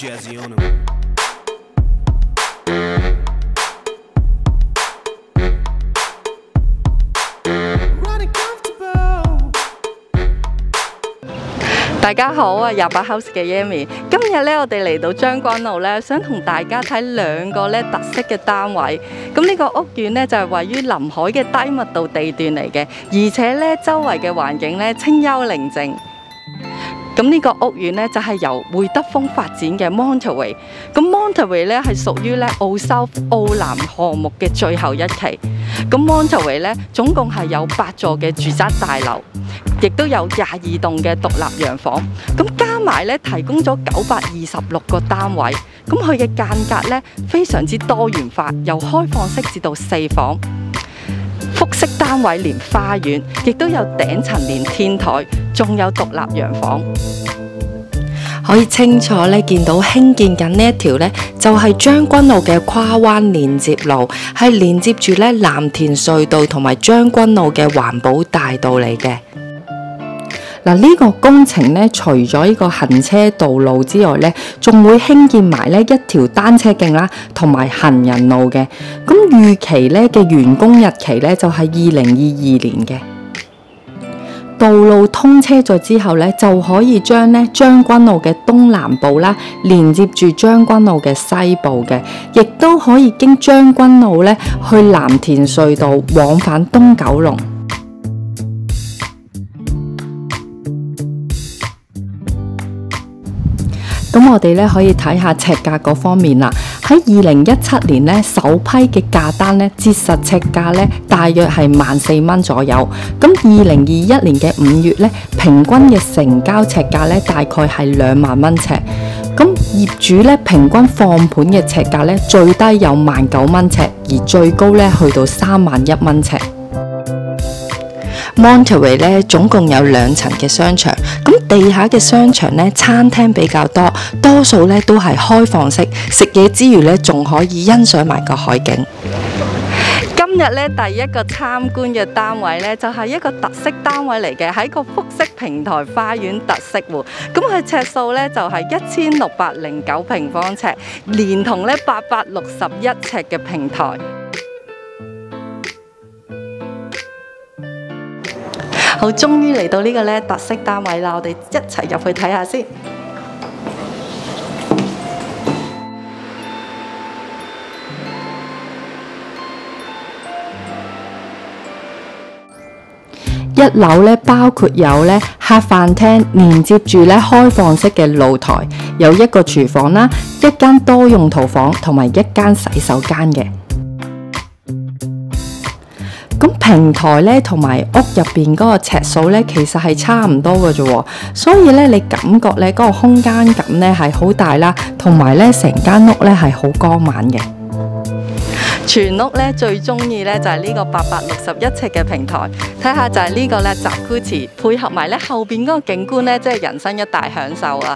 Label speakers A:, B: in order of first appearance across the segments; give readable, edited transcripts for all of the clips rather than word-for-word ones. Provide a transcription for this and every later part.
A: Jazzy on him.
B: 大家好啊，28 House 嘅 Yami， 今日咧我哋嚟到將軍澳咧，想同大家睇兩個咧特色嘅單位。咁呢個屋苑咧就係位於臨海嘅低密度地段嚟嘅，而且咧周圍嘅環境咧清幽寧靜。咁呢個屋苑咧就係由會德豐發展嘅 Monterey。咁 Monterey 咧係屬於咧澳洲澳南項目嘅最後一期。咁 Monterey 咧總共係有8座嘅住宅大樓，亦都有22棟嘅獨立洋房。咁加埋咧提供咗926個單位。咁佢嘅間隔咧非常之多元化，由開放式至到4房。複式單位連花園，亦都有頂層連天台，仲有獨立洋房。可以清楚咧見到興建緊呢一條咧，就係將軍澳嘅跨灣連接路，係連接住咧藍田隧道同埋將軍澳嘅環保大道嚟嘅。嗱，呢個工程咧，除咗呢個行車道路之外咧，仲會興建埋咧一條單車徑啦，同埋行人路嘅。咁預期咧嘅完工日期咧就係2022年嘅。道路通車咗之後咧，就可以將咧將軍澳嘅東南部啦，連接住將軍澳嘅西部嘅，亦都可以經將軍澳咧去藍田隧道往返東九龍。咁我哋咧可以睇下尺價嗰方面啦。喺2017年咧，首批嘅價單咧，折實尺價咧大約係14,000蚊左右。咁2021年嘅5月咧，平均嘅成交尺價咧大概係2萬蚊尺。咁業主咧平均放盤嘅尺價咧最低有19,000蚊尺，而最高咧去到31,000蚊尺。Monterey 咧總共有2層嘅商場，咁地下嘅商場咧餐廳比較多，多數咧都係開放式，食嘢之餘咧仲可以欣賞埋個海景。今日咧第一個參觀嘅單位咧就係一個特色單位嚟嘅，係一個複式平台花園特色戶。咁佢尺數咧就係1609平方尺，連同咧861尺嘅平台。好，終於嚟到呢個咧特色單位啦，我哋一齊入去睇下先。一樓咧包括有咧客飯廳，連接住咧開放式嘅露台，有一個廚房啦，一間多用途房同埋一間洗手間嘅。咁平台咧同埋屋入邊嗰個尺數咧，其實係差唔多嘅啫，所以咧你感覺咧嗰個空間感咧係好大啦，同埋咧成間屋咧係好光猛嘅。全屋咧最中意咧就係呢個861尺嘅平台，睇下就係呢個咧Jacuzzi，配合埋咧後邊嗰個景觀咧，即係人生一大享受啊！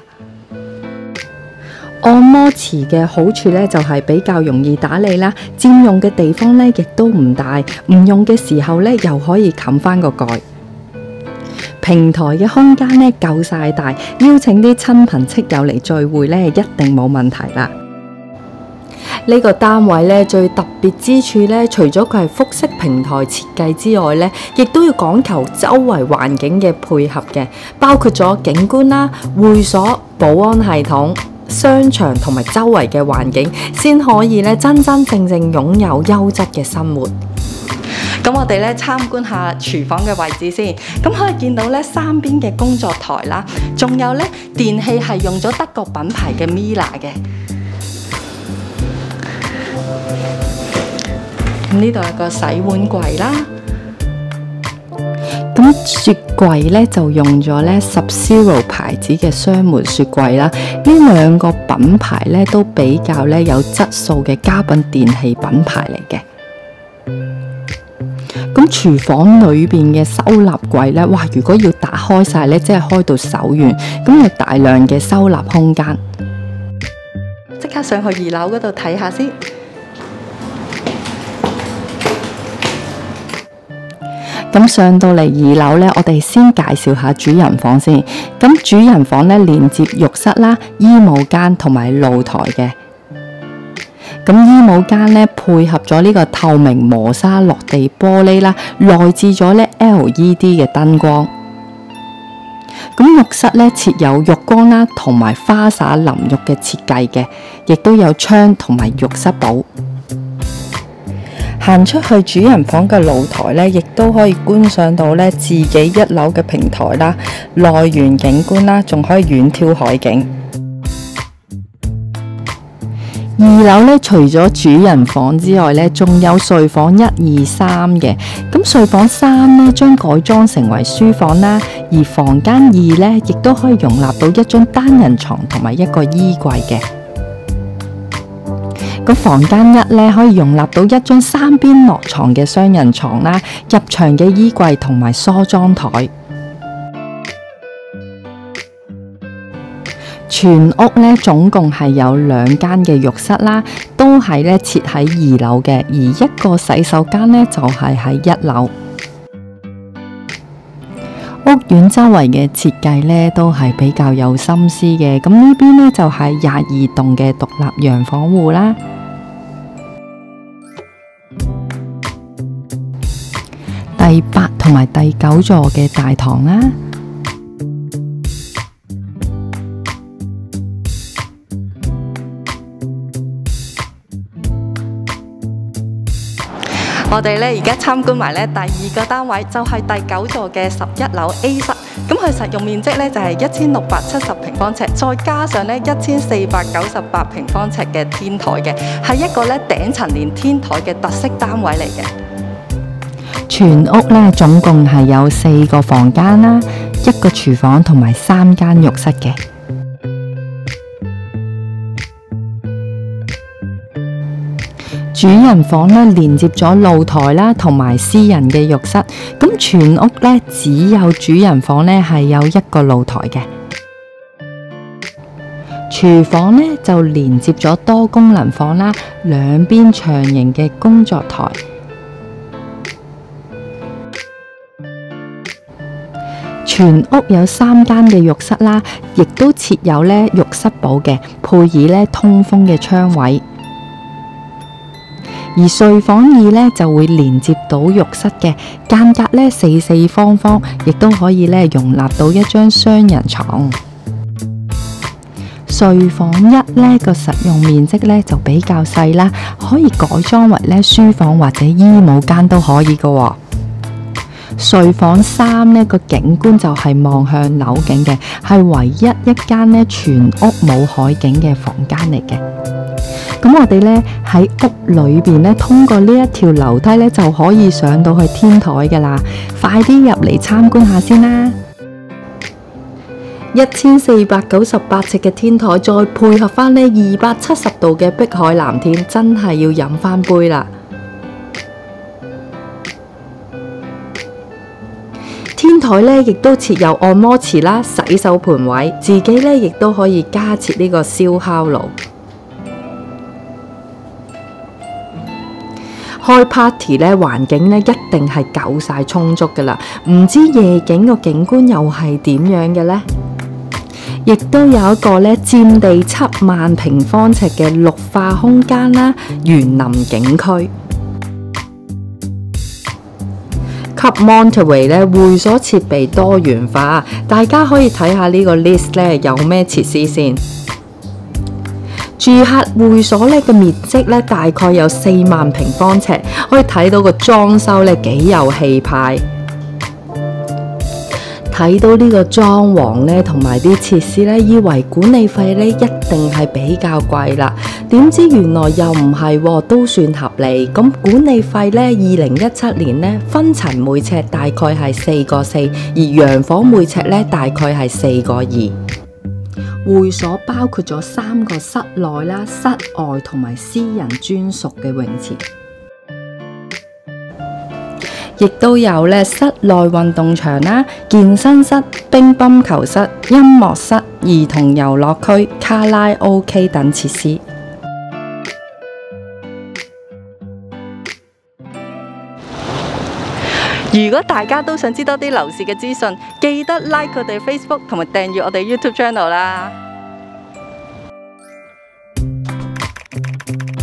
B: 按摩池嘅好處咧就係比較容易打理啦，佔用嘅地方咧亦都唔大，唔用嘅時候咧又可以冚翻個蓋。平台嘅空間咧夠晒大，邀請啲親朋戚友嚟聚會咧一定冇問題啦。呢個單位咧最特別之處咧，除咗佢係複式平台設計之外咧，亦都要講求周圍環境嘅配合嘅，包括咗景觀啦、會所、保安系統、商場同埋周圍嘅環境，先可以咧真真正正擁有優質嘅生活。咁我哋咧參觀下廚房嘅位置先，咁可以見到咧三邊嘅工作台啦，仲有咧電器係用咗德國品牌嘅 Miele 嘅。呢度有個洗碗櫃啦，咁雪櫃咧就用咗咧Sub-Zero牌子嘅雙門雪櫃啦。呢兩個品牌咧都比較咧有質素嘅家品電器品牌嚟嘅。咁廚房裏邊嘅收納櫃咧，哇！如果要打開晒咧，即係開到手軟，咁有大量嘅收納空間。即刻上去2樓嗰度睇下先。 咁上到嚟2樓呢，我哋先介紹下主人房先。咁主人房呢，連接浴室啦、衣帽間同埋露台嘅。咁衣帽間呢，配合咗呢個透明磨砂落地玻璃啦，內置咗呢 LED 嘅燈光。咁浴室呢，設有浴缸啦，同埋花灑淋浴嘅設計嘅，亦都有窗同埋浴室寶。行出去主人房嘅露台呢，亦都可以觀賞到呢自己1樓嘅平台啦、內園景觀啦，仲可以遠眺海景。2樓呢，除咗主人房之外呢，仲有睡房1、2、3嘅。咁睡房3呢，將改裝成為書房啦，而房間2呢，亦都可以容納到1張單人床同埋1個衣櫃嘅。咁房間1呢，可以容納到1張3邊落床嘅雙人床啦，入牆嘅衣櫃同埋梳妝台。全屋呢，總共係有2間嘅浴室啦，都係呢設喺2樓嘅，而1個洗手間呢，就係喺1樓。屋苑周圍嘅設計呢，都係比較有心思嘅。咁呢邊呢，就係22棟嘅獨立洋房戶啦。第8同埋第9座嘅大堂啦。我哋咧而家參觀埋咧第2個單位，就係第9座嘅11樓 A 室。咁佢實用面積咧就係1670平方尺，再加上咧1498平方尺嘅天台嘅，係一個咧頂層連天台嘅特色單位嚟嘅。全屋咧總共係有4個房間啦，1個廚房同埋3間浴室嘅。主人房咧連接咗露台啦，同埋私人嘅浴室。咁全屋咧只有主人房咧係有1個露台嘅。廚房咧就連接咗多功能房啦，兩邊長形嘅工作台。全屋有3間嘅浴室啦，亦都設有咧浴室寶嘅，配以咧通風嘅窗位。而睡房2咧就會連接到浴室嘅，間隔咧四四方方，亦都可以咧容納到1張雙人床。睡房1咧個實用面積咧就比較細啦，可以改裝為咧書房或者衣帽間都可以㗎喎。睡房3呢個景觀就係望向樓景嘅，係唯一一間呢全屋冇海景嘅房間嚟嘅。咁我哋呢喺屋裏邊呢，通過呢一條樓梯呢，就可以上到去天台噶啦。快啲入嚟參觀下先啦！1498尺嘅天台，再配合翻呢270度嘅碧海藍天，真係要飲翻杯啦！天台呢亦都設有按摩池啦、洗手盆位，自己呢亦都可以加設呢個燒烤爐。開 party 呢，環境呢一定係夠晒充足噶啦，唔知夜景個景觀又係點樣嘅呢？亦都有一個呢佔地7萬平方尺嘅綠化空間啦，園林景區。及 Monterey 呢會所設備多元化，大家可以睇下呢個 list 呢有咩設施先。住客會所呢個面積呢大概有4萬平方尺，可以睇到個裝修呢幾有氣派。睇到呢個裝潢呢同埋啲設施呢，以為管理費呢一定係比較貴啦，點知原來又唔係喎，都算合理。咁管理費呢，2017年呢分層每尺大概係4個4，而洋房每尺呢大概係4個2。會所包括咗3個室內啦、室外同埋私人專屬嘅泳池，亦都有咧室內運動場啦、健身室、乒乓球室、音樂室、兒童遊樂區、卡拉 OK 等設施。 如果大家都想知多啲樓市嘅資訊，記得 like 佢哋 Facebook 同埋訂閱我哋 YouTube channel 啦。